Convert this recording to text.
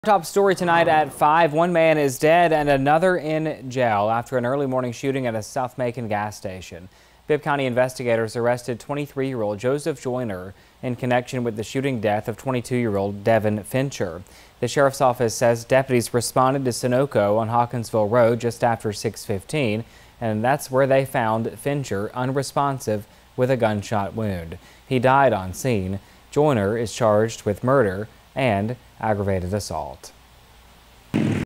Top story tonight at 5. One man is dead and another in jail after an early morning shooting at a South Macon gas station. Bibb County investigators arrested 23-year-old Joseph-Joyner in connection with the shooting death of 22-year-old Devin-Fincher. The sheriff's office says deputies responded to Sunoco on Hawkinsville Road just after 6:15, and that's where they found Fincher unresponsive with a gunshot wound. He died on scene. Joyner is charged with murder and aggravated assault.